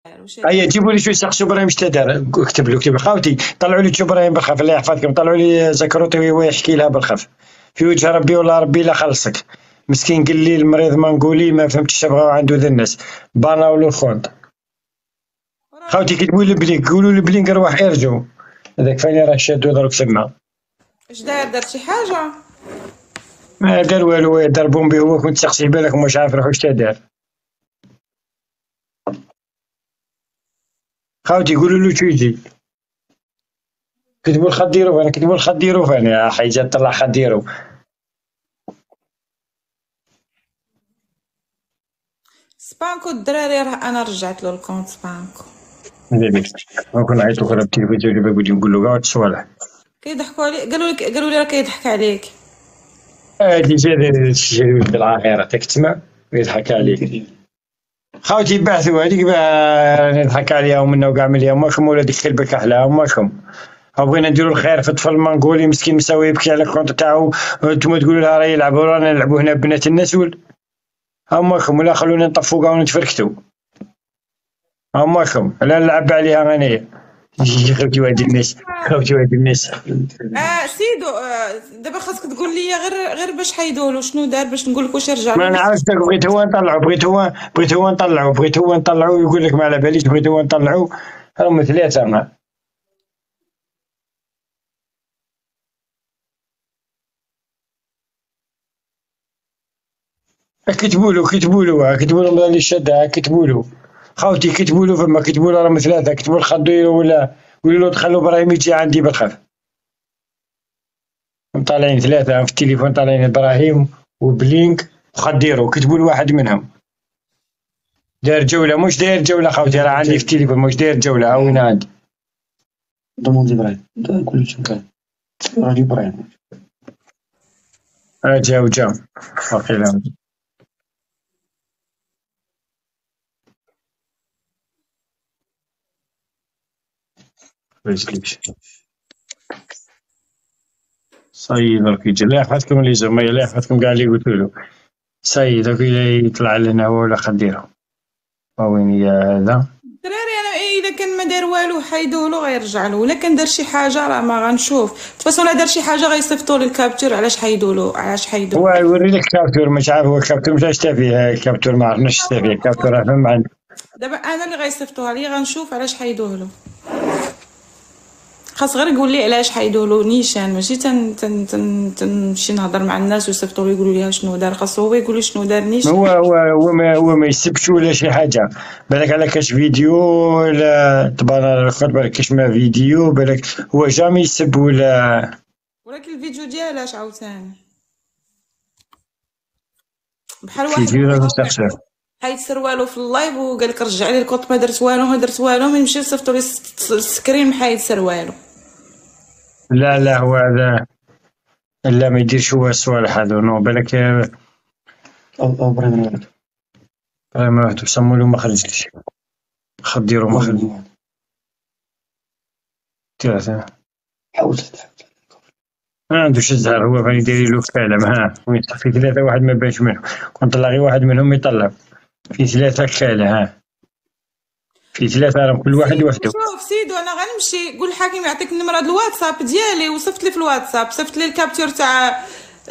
هيا جيبوا لي شويه شيخ ابراهيم اش دار. كتب خاوتي طلعوا لي ابراهيم بالخف الله يحفظكم. طلعوا لي زكروطي وهو يحكي لها بالخف في وجه ربي والله ربي لا خلصك. مسكين قال لي المريض ما نقولي ما فهمتش بغاو عنده ذا الناس باناو له الخوند. خاوتي كتبوا لي بلينك قولوا لي بلينك روح ارجعوا هذاك فاني راه شادو دروك تما. اش دار شي حاجه؟ ما دار والو دار بومبي هو كنت تسقسي بالك واش عارف روحو اش دار. خاوتي قولوا له شو يجي كتبوا الخديرو انا كتبوا الخديرو انا حاجه طلع خديرو. سبانكو الدراري راه انا رجعت له الكونت سبانكو. ندير ممكن نعيطو غير بالتلفزيون باغي نقول له كاع الصوالح كيضحكوا عليك. قالوا لي راه كيضحك عليك. هادي جا شي ولد العاهرة تكتسمع ويضحك عليك. خاوتي بعثوا هذيك نضحك عليها ومنا وكاع مليا ماكم ولا ديك الكلبه كحلها ماكم. بغينا نديرو الخير في طفل منغولي مسكين مساوي يبكي على الكونت تاعو نتوما تقولوا لها راه يلعبوا رانا نلعبوا هنا بنات الناس ماكم ولا خلونا نطفوا كاع ونتفركتوا. ماكم لا نلعب عليها انايا. خوتي واد الناس خوتي واد الناس. سيدو دابا خاصك تقول لي غير باش حيدولو شنو دار باش نقول لك واش رجع. ما نعرفش بغيت هو نطلعو بغيت هو نطلعو يقول لك ما على باليش بغيت هو نطلعو راهم ثلاثة ما. كتبوا له ملي شادها كتبوا له خاوتي كتبوا له فما كتبوا له راهم ثلاثة كتبوا الخضيرو ولا قولوا له دخلوا ابراهيم يجي عندي بالخف. طالعين ثلاثة في التليفون طالعين ابراهيم وبلينك وخديرو كتبوا له واحد منهم. داير جولة مش داير جولة خاوتي راه عندي في التليفون مش داير جولة وين عندي. دوموندي ابراهيم كل شيء كان راجل ابراهيم جاو واقيلا. صاي درك يجي الله يحفظكم اللي زعما الله يحفظكم كاع اللي قلت له. صاي درك يطلع لنا هو ولا خديره وين هي هذا. الدراري انا اذا كان ما دار والو حيدولو غيرجع له ولا كان دار شي حاجه راه ما غنشوف تفاصيل. دار شي حاجه غيصيفطوا لي الكابتور علاش حيدولو هو يوري لك الكابتور مش عارف هو الكابتور مش شتا فيه الكابتور ما عرفناش شتا فيه الكابتور راه فهم عندي. دابا انا اللي غيصيفطوها لي غنشوف علاش حيدولو. خاص غير يقول لي علاش حيدولو نيشان ماشي تنمشي نهضر مع الناس ويصيفطوا لي يقولوا لي شنو دار. خاصو هو يقول لي شنو دار نيشان. هو ما يسبش ولا شي حاجه بالك على كاش فيديو ولا تبارك الخير بالك كاش ما فيديو بالك هو جامي يسب ولا ولكن الفيديو ديالاش عاوتاني بحال واحد حيت سروالو في اللايف وقال لك رجع لي الكوط ما درت والو من يمشي يصيفطوا لي السكرين محايد سروالو. لا هو هذا لا ما يديرش هو الصوالح هذو نو بالك ابراهيم واحد سموا له ما خرجتش خديرو ما خرج ثلاثة حاولت ما عندوش الزهر هو فاني داير له كالم وين في ثلاثة واحد ما بانش منهم كنت طلع غير واحد منهم يطلع في ثلاثة كالة في ثلاثة راهم كل واحد وحده. شوف سيدو انا غنمشي قول الحاكم يعطيك النمرة د الواتساب ديالي وصيفط لي في الواتساب صيفط لي الكابتور تاع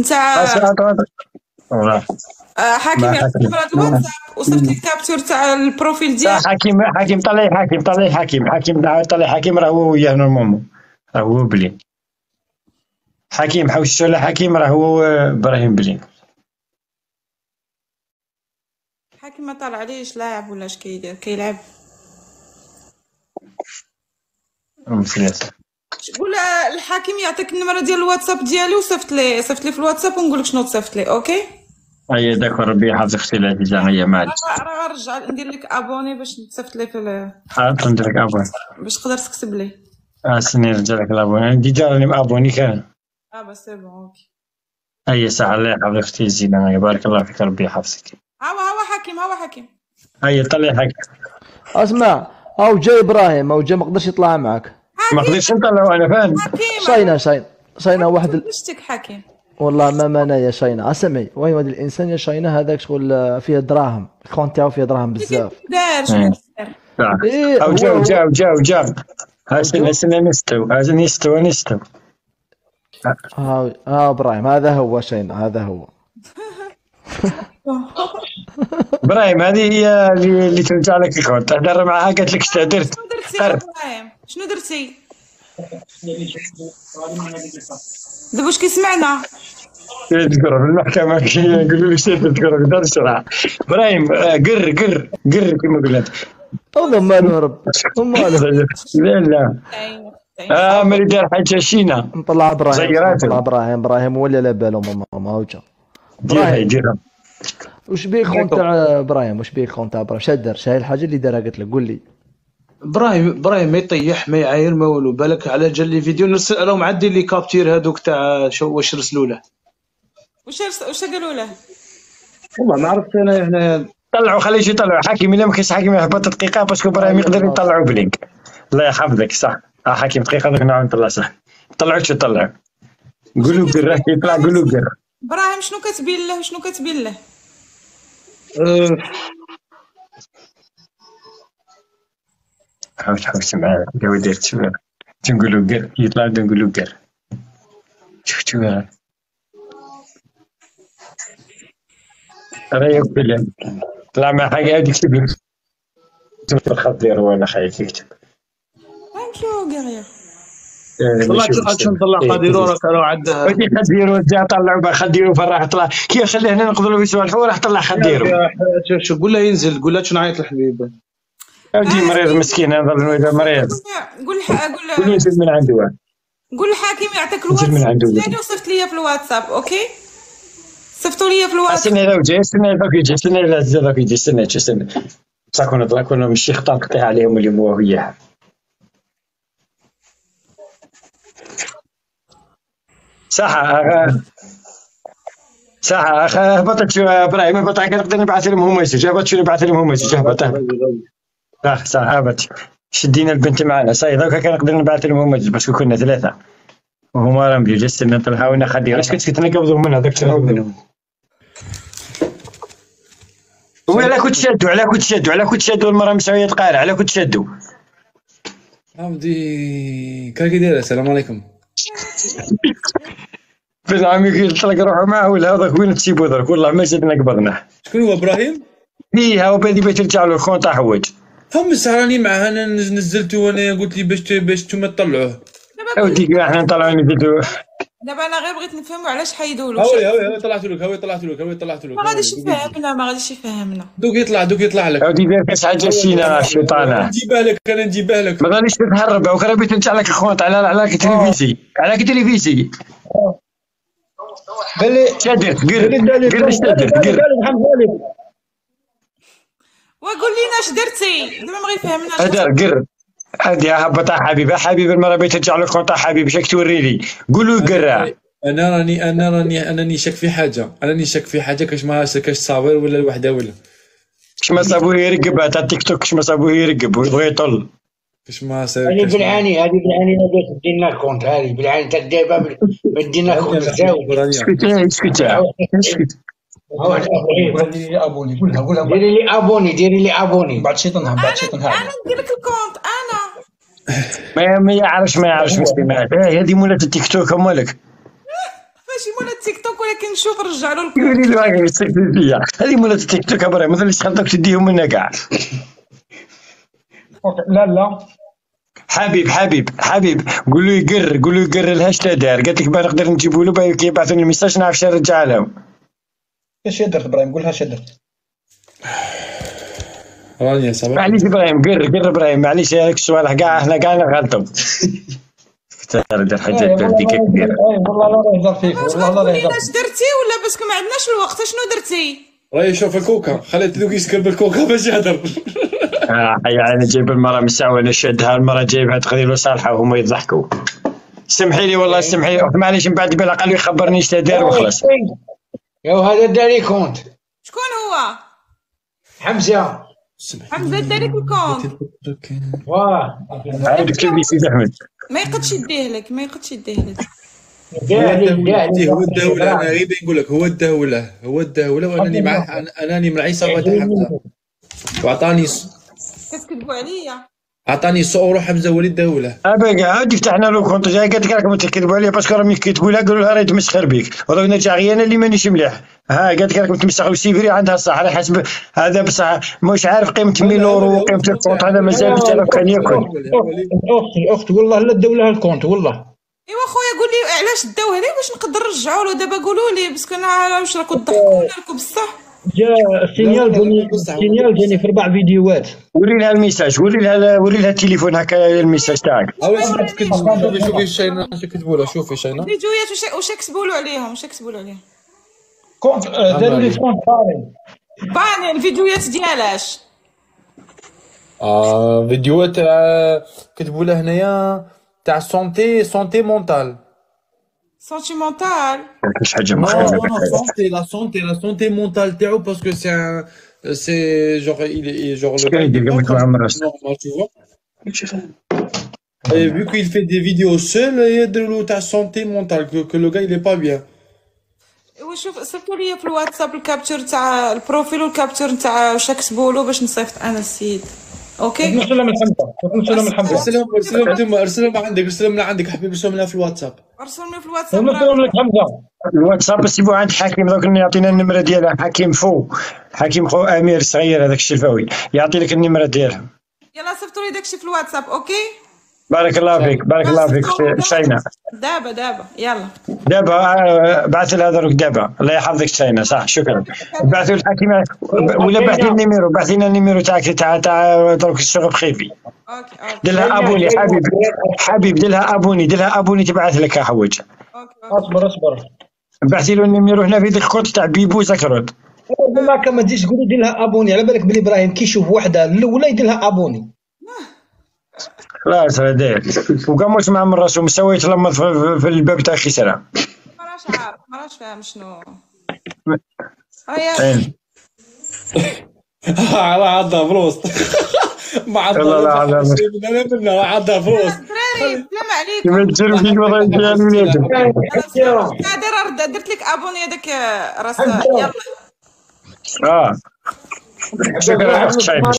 حاكم يعطيك النمرة د الواتساب وصيفط لي الكابتور تاع البروفيل ديالي. حكيم طلع حكيم راه هو وياه نورمالمون راه هو بلين حكيم حوشتو على حكيم راه هو ابراهيم بلين. حكيم ما طالع عليش لاعب ولا اش كيدير كيلعب ثلاثة. قول الحاكم يعطيك النمرة ديال الواتساب ديالي وصيفط لي في الواتساب ونقول لك شنو تصيفط لي. اوكي اي داك ربي يحفظك اختي العزيزة هي معليش راه غنرجع ندير لك ابوني باش تصيفط لي في ندير لك ابوني باش تقدر تكتب لي. سني نرجع لك الابوني ديجا راني مابوني كان بس سي بون اوكي. اي ساعة الله يحفظك اختي الزينة بارك الله فيك ربي يحفظك. هو حكيم اي طلع حكيم اسمع او جاي ابراهيم ما قدرش يطلع معك ما قدرتش نطلعو انا فاهم شاينه واحد شتك حكيم والله ما انا يا شاينه اسمعي وين هذا الانسان يا شاينه هذاك شغل فيه دراهم الكونت تاعو فيه دراهم بزاف دار إيه او جاو هسه نستو ابراهيم هذا هو شيء، هذا هو. ابراهيم هذه هي اللي ترجع لك الكونت، تهدر معها قالت لك اش درت. شنو درتي؟ دابا واش كيسمعنا؟ تذكروا في المحكمة يقولوا لي اش تذكروا في دار الشرع. ابراهيم قر كما قلت. والله ما رب وماله. لا مالي دار حاجه شينا. نطلع ابراهيم ولا لا بالو ماما هوجا. ديرها وش بيك خون تاع ابراهيم؟ شدر شاي الحاجه اللي دارها قلت لك قول لي. ابراهيم ما يطيح ما يعاير ما والو، بالك على جال لي فيديو نرسل لهم عدي لي كابتير هذوك تاع واش رسلوا له. واش قالوا له؟ والله ما عرفت انا هنا. طلعوا خليه يطلعوا حاكم، الا ما كاينش حاكم يهبط دقيقه باسكو ابراهيم يقدر يطلعوا بلينك. الله يحفظك صح. حاكم دقيقه دوك نعاود نطلع صح. طلعوا قولوا قر راك يطلع قولوا قر. ابراهيم شنو كتبين له وشنو كتبين له؟ حوس معاه قاعد درت تنقولوا قر يطلع نقولوا قر. شفتوا راه يقول طلع مع حاجه هذيك يكتب لك الخطير ولا خايف يكتب. شنو قريه؟ طلعت نطلع خديرو راك راه عندها ودي خديرو جا طلعوا خديرو فرح طلع كي خليه هنا نقدروا يسولفوا راح طلع خديرو. شوف قول له ينزل، قول له شنو نعيط الحبيب. ودي مريض مسكين هذا مريض. قول ينزل من عنده. قول الحاكم يعطيك الواتساب اللي وصفت لي في الواتساب. اوكي صيفطوا لي في الواتساب. استنى لو جاي استنى يجي استنى تكون ماشي خطا نقطع عليهم اليوم وهي صح هبطت ابراهيم هبط نقدر نبعث لهم هما مسج. هبط شنو نبعث لهم هما مسج. هبط صح هبط شدينا البنت معنا صاي دوكا كان نقدر نبعث لهم هما مسج باسكو كنا ثلاثه وهما راهم بيجوا جالسين نطلعوا لنا خدير. اش كنت نقبضوا من هذاك وعلى كنت شادوا المراه مسويه تقارع على كنت شادوا عمدي كاكي دايره. السلام عليكم. بن عمي قلت روحوا معه ولا هذاك وين تسيبوا درك والله ما زدنا قبضناه. شكون هو ابراهيم؟ فيها وبادي باش ترجع له الخون تاع حوايج. هم سهراني معاه انا نزلته وانا قلت لي باش نتوما تطلعوه. اودي احنا نطلعوا نزيدو. دابا انا غير بغيت نفهموا علاش حيدوا له. هاوي طلعت لك. ما غاديش يفهمنا. دوك يطلع لك. اودي دير كاس حاجه شينا الشيطانه. نجيبها لك. ما غاديش تتهرب وكره بغيت نرجع لك الخوت على التلفزيون على التلفزيون. باللي شادر قر وقول لينا اش درتي دابا ما غيفهمناش. قر هادي هبط حبيبي المره بغيت ترجع لك الخوت حبيبي باش توري لي قولوا قرا. انا شك في حاجه كاش صابر ولا الوحده ولا كاش ما صابوه يرقب تاع التيك توك كاش ما صابوه يرقب ويبغي يطل كاش ما صار. هذه بالعاني باش دينا الكونت هذه بالعاني تاع دابا دينا الكونت زاوي. اسكت ديري لي ابوني بعد شيطان انا ندير لك الكونت انا. ما يعرفش مسلمات. هذه مولات التيك توك مالك ماشي مولات التيك توك ولكن نشوف نرجع له الكونت. يقولي له هاكا يستكتب فيا هذه مولات التيك توك ابراهيم مثلا اللي خلطك تديهم منا كاع. لا حبيب قول له يقر الهاشتا دار قالت لك نقدر نجيبوا له كيبعثوا لي ميساج نعرف شنو نرجع لهم. اش درت ابراهيم قولها اش درت. راني صباح معليش ابراهيم قر ابراهيم معليش هذاك السؤال كاع احنا كاع نغلطوا. دار حاجات هذيك كبيره. والله لا يهضر فيك والله لا يهضر. اش درتي ولا باسكو ما عندناش الوقت شنو درتي؟ راهي شوف الكوكا خليت ذوك يسكر بالكوكا باش يهضر. يعني جايب المراه مساوله شدها المراه جايبها تقدير صالحه وهما يضحكوا. سمحي لي والله سمحي لي معليش من بعد بالاقل يخبرني اش دار وخلاص. يا هذا داري كونت. شكون هو؟ حمزه داري الكونت. واه عاد كتب لي سيدي احمد ما يقدش يديه لك هو الدولة. انا غير نقول لك هو الدولة وانني معاه انني من عيسى وتحمزه وعطاني كتكذبوا عليا. عطاني صور حمزه وليد داوله. ابا عاد فتحنا له كونت جاي قالت لك راكم تكذبوا عليا باسكو راهم يكتبوا لها قالوا لها راه تمسخر بك ودروك نرجع غير انا اللي مانيش مليح. قالت لك راكم تمسخروا السيفري عندها الصح على حسب هذا بصح مش عارف قيمه 1000 يورو وقيمه الكونت هذا مازال كان ياكل. اختي والله لا داو لها الكونت والله. ايوا خويا قول لي علاش داوه لي باش نقدر نرجعوا له دابا قولوا لي باسكو انا واش راكم تضحكوا لكم بصح. جا سينيال جاني في 4 فيديوهات. وري لها الميساج وري لها التليفون هكا الميساج تاعك. شوفي الشينه اش كتبوا لها. شوفي الشينه فيديوهات واش كتبوا له عليهم كونت داروا لي كونت باني الفيديوهات ديالاش. فيديوهات كتبوا له هنايا تاع سونتي مونتال سونتيمونتال. كاش حاجه Non, مخيبه. non, non, la santé mentale تاعو parce que c'est genre il est genre le gars il est pas normal, tu vois. Et vu qu'il fait des vidéos seul, il y a de ta santé mentale que le gars il est pas bien. وشوف صيفطوا لي في الواتساب الكابتور تاع البروفيل والكابتور تاع واش كتبوا له باش نصيفط انا السيد. اوكي نسلم الحمد ارسلهم عندك، ارسلهم من عندك حبيبي، ارسلهم لنا في الواتساب. ارسلهم لي في الواتساب. نسلم لك حمزه الواتساب سيبو عند حكيم دوك يعطينا النمره ديالها. حكيم خو امير الصغير هذاك الشلفاوي يعطي لك النمره ديالها. يلا صيفطوا لي داكشي في الواتساب. اوكي بارك الله فيك شينا. دابا يلا بعث لها دروك دابا. الله يحفظك شينا. صح شكرا. بعثوا الحكيم ولا بعث لنا النيميرو تاعك تاع دروك الشغل خيفي. اوكي دير لها ابوني حبيبي دير لها ابوني تبعث لك حوايج. اصبر بعثي له النيميرو هنا في ديك الكود تاع بيبو زكرود. ما تجيش تقولي دير لها ابوني على بالك بلي ابراهيم كي يشوف وحده الاولى يدير لها ابوني. خلاص هذاك وكان واش مع من راسو مسوي يتلمض في الباب تاع خسرة. مراش فاهم شنو. هيا راه عضها في الوسط. ما عضها لا عضها في الوسط. سلام عليكم. كيما تجرب فيك والله ديال ولادك. درت لك ابوني هذاك راس. يلا شكرا.